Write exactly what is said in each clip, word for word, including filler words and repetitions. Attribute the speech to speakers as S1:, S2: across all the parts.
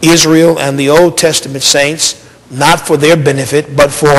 S1: Israel and the Old Testament saints, not for their benefit, but for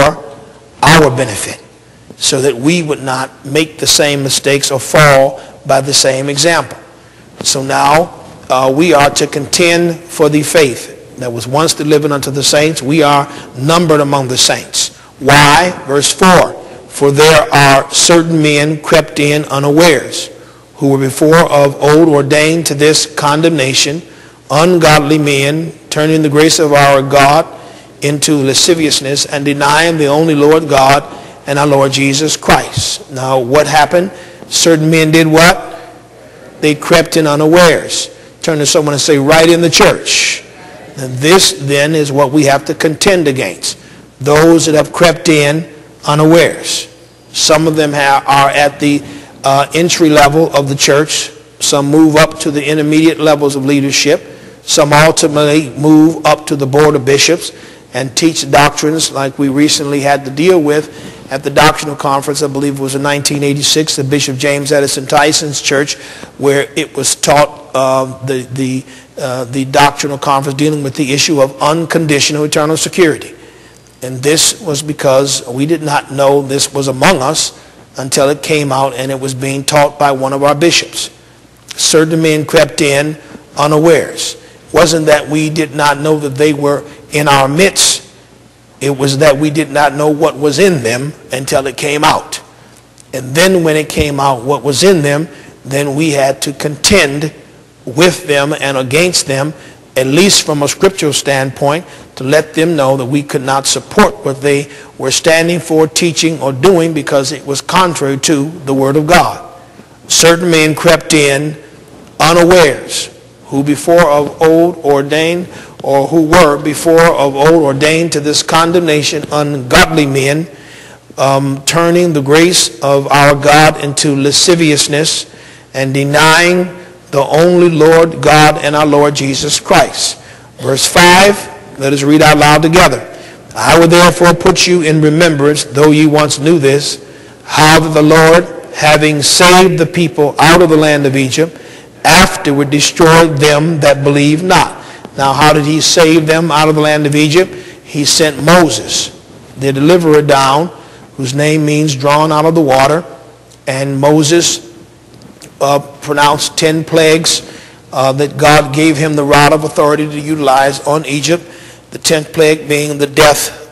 S1: our benefit, so that we would not make the same mistakes or fall by the same example. So now uh, we are to contend for the faith that was once delivered unto the saints. We are numbered among the saints. Why? Verse four, for there are certain men crept in unawares, who were before of old ordained to this condemnation, ungodly men, turning the grace of our God into lasciviousness and denying the only Lord God and our Lord Jesus Christ. Now what happened? Certain men did what? They crept in unawares. Turn to someone and say, right in the church. And this then is what we have to contend against. Those that have crept in unawares. Some of them have, are at the uh, entry level of the church. Some move up to the intermediate levels of leadership. Some ultimately move up to the board of bishops and teach doctrines like we recently had to deal with at the doctrinal conference. I believe it was in nineteen eighty-six, the Bishop James Addison Tyson's church, where it was taught uh, the, the, uh, the doctrinal conference dealing with the issue of unconditional eternal security. And this was because we did not know this was among us until it came out and it was being taught by one of our bishops. Certain men crept in unawares. It wasn't that we did not know that they were in our midst. It was that we did not know what was in them until it came out. And then when it came out what was in them, then we had to contend with them and against them, at least from a scriptural standpoint, to let them know that we could not support what they were standing for, teaching, or doing because it was contrary to the Word of God. Certain men crept in unawares, who before of old ordained, or who were before of old ordained to this condemnation, ungodly men, um, turning the grace of our God into lasciviousness and denying the only Lord God and our Lord Jesus Christ. Verse five, let us read out loud together. I will therefore put you in remembrance, though ye once knew this, how that the Lord, having saved the people out of the land of Egypt, afterward destroyed them that believed not. Now how did he save them out of the land of Egypt? He sent Moses, the deliverer, down, whose name means drawn out of the water. And Moses uh, pronounced ten plagues uh, that God gave him the rod of authority to utilize on Egypt. The tenth plague being the death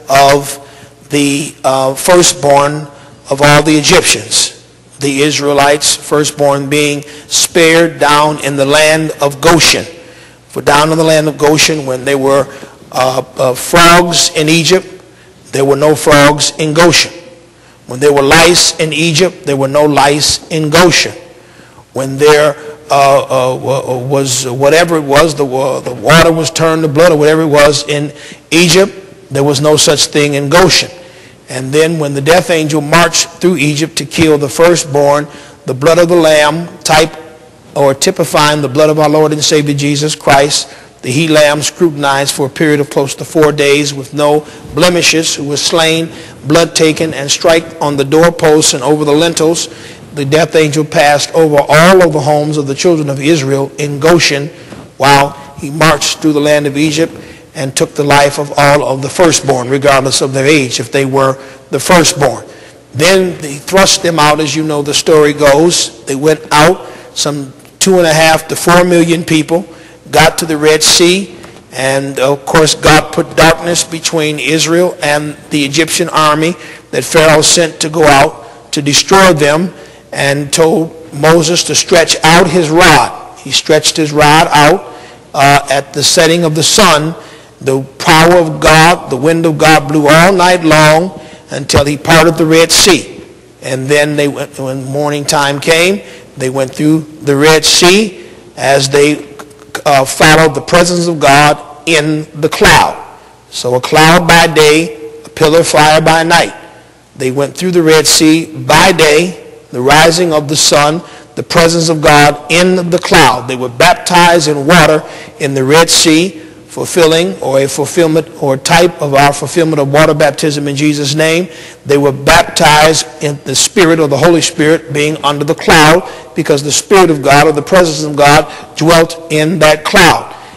S1: of the uh, firstborn of all the Egyptians. The Israelites' firstborn being spared down in the land of Goshen. For down in the land of Goshen, when there were uh, uh, frogs in Egypt, there were no frogs in Goshen. When there were lice in Egypt, there were no lice in Goshen. When there uh, uh, was whatever it was, the, uh, the water was turned to blood or whatever it was in Egypt, there was no such thing in Goshen. And then when the death angel marched through Egypt to kill the firstborn, the blood of the lamb, type or typifying the blood of our Lord and Savior Jesus Christ, the he lamb scrutinized for a period of close to four days with no blemishes, who was slain, blood taken, and strike on the doorposts and over the lintels. The death angel passed over all of the homes of the children of Israel in Goshen while he marched through the land of Egypt and took the life of all of the firstborn, regardless of their age, if they were the firstborn. Then he thrust them out, as you know the story goes. They went out, some two and a half to four million people, got to the Red Sea, and of course God put darkness between Israel and the Egyptian army that Pharaoh sent to go out to destroy them, and told Moses to stretch out his rod. He stretched his rod out uh, at the setting of the sun. The power of God, the wind of God blew all night long until he parted the Red Sea. And then they went, when morning time came, they went through the Red Sea as they uh, followed the presence of God in the cloud. So a cloud by day, a pillar of fire by night. They went through the Red Sea by day, the rising of the sun, the presence of God in the cloud. They were baptized in water in the Red Sea, fulfilling or a fulfillment or type of our fulfillment of water baptism in Jesus' name. They were baptized in the Spirit or the Holy Spirit being under the cloud, because the Spirit of God or the presence of God dwelt in that cloud.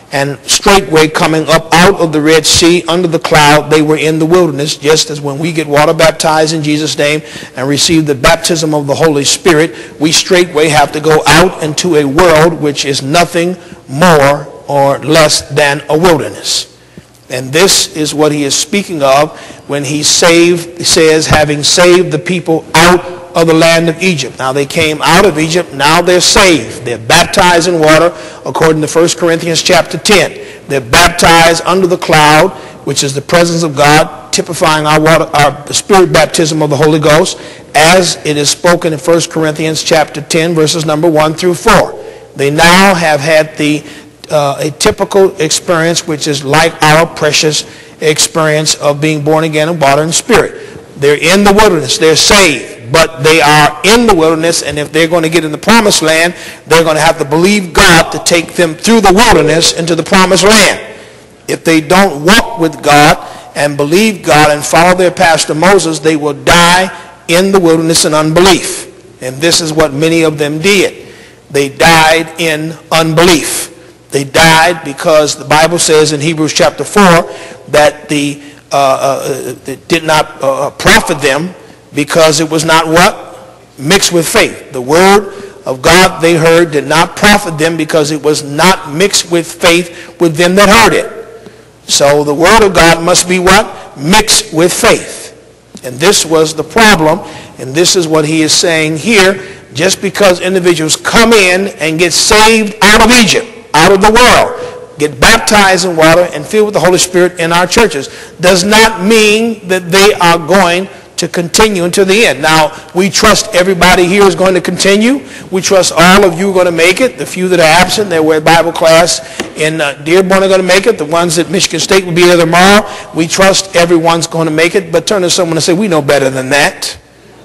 S1: And straightway coming up out of the Red Sea under the cloud, they were in the wilderness, just as when we get water baptized in Jesus' name and receive the baptism of the Holy Spirit, we straightway have to go out into a world which is nothing more or less than a wilderness. And this is what he is speaking of when he saved, says, having saved the people out of the land of Egypt. Now they came out of Egypt, now they're saved. They're baptized in water, according to First Corinthians chapter ten. They're baptized under the cloud, which is the presence of God, typifying our, water, our spirit baptism of the Holy Ghost, as it is spoken in First Corinthians chapter ten, verses number one through four. They now have had the uh, a typical experience, which is like our precious experience of being born again in water and spirit. They're in the wilderness. They're saved, but they are in the wilderness, and if they're going to get in the promised land, they're going to have to believe God to take them through the wilderness into the promised land. If they don't walk with God and believe God and follow their pastor Moses, they will die in the wilderness in unbelief. And this is what many of them did. They died in unbelief. They died because the Bible says in Hebrews chapter four that the uh, uh, it did not uh, profit them because it was not what? Mixed with faith. The word of God they heard did not profit them because it was not mixed with faith with them that heard it. So the word of God must be what? Mixed with faith. And this was the problem, and this is what he is saying here. Just because individuals come in and get saved out of Egypt, out of the world, get baptized in water and filled with the Holy Spirit in our churches, does not mean that they are going to continue until the end. Now, we trust everybody here is going to continue. We trust all of you are going to make it. The few that are absent, they were at Bible class in uh, Dearborn are going to make it. The ones at Michigan State will be there tomorrow. We trust everyone's going to make it. But turn to someone and say, we know better than that.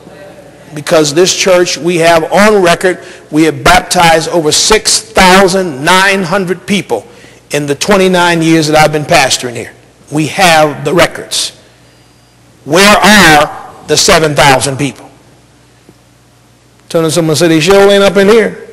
S1: Because this church, we have on record, we have baptized over six thousand nine hundred people in the twenty-nine years that I've been pastoring here. We have the records. Where are the seven thousand people? Turn to someone and say, they sure ain't up in here.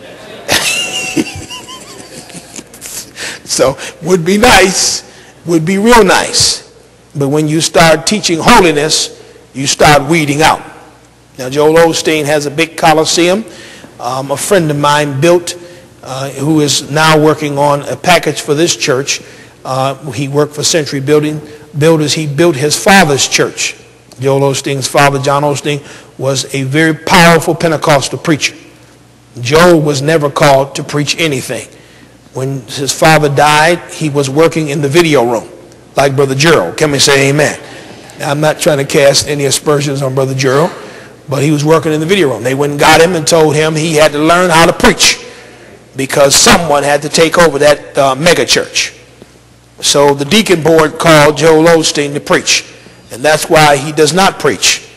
S1: So, would be nice, would be real nice. But when you start teaching holiness, you start weeding out. Now, Joel Osteen has a big coliseum. Um, a friend of mine built, uh, who is now working on a package for this church. Uh, he worked for Century Building Builders. He built his father's church. Joel Osteen's father, John Osteen, was a very powerful Pentecostal preacher. Joel was never called to preach anything. When his father died, he was working in the video room, like Brother Gerald. Can we say amen? Now, I'm not trying to cast any aspersions on Brother Gerald, but he was working in the video room. They went and got him and told him he had to learn how to preach because someone had to take over that uh, mega church. So the deacon board called Joel Osteen to preach. And that's why he does not preach.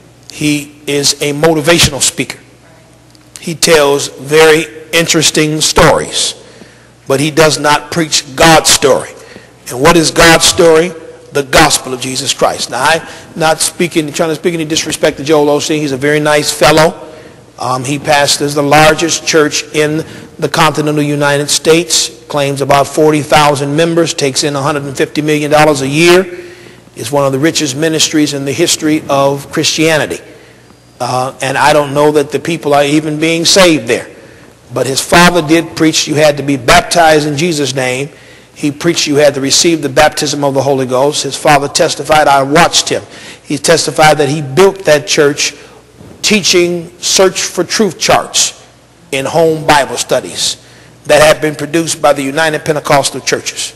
S1: He is a motivational speaker. He tells very interesting stories. But he does not preach God's story. And what is God's story? The gospel of Jesus Christ. Now, I'm not speaking, trying to speak any disrespect to Joel Osteen. He's a very nice fellow. Um, he pastors the largest church in the continental United States, claims about forty thousand members, takes in one hundred fifty million dollars a year, is one of the richest ministries in the history of Christianity. Uh, and I don't know that the people are even being saved there. But his father did preach you had to be baptized in Jesus' name. He preached you had to receive the baptism of the Holy Ghost. His father testified, I watched him. He testified that he built that church teaching search for truth charts in home Bible studies that had been produced by the United Pentecostal Churches.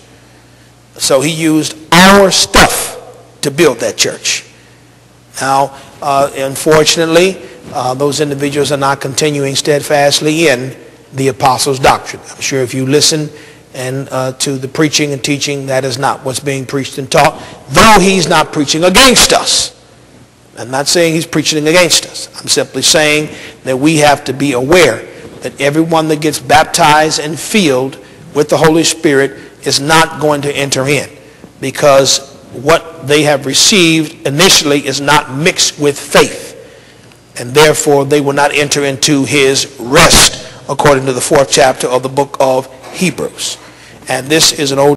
S1: So he used our stuff to build that church. Now, uh, unfortunately, uh, those individuals are not continuing steadfastly in the apostles' doctrine. I'm sure if you listen and uh, to the preaching and teaching, that is not what's being preached and taught, though he's not preaching against us. I'm not saying he's preaching against us. I'm simply saying that we have to be aware that everyone that gets baptized and filled with the Holy Spirit is not going to enter in, because what they have received initially is not mixed with faith, and therefore they will not enter into his rest according to the fourth chapter of the book of Hebrews. And this is an Old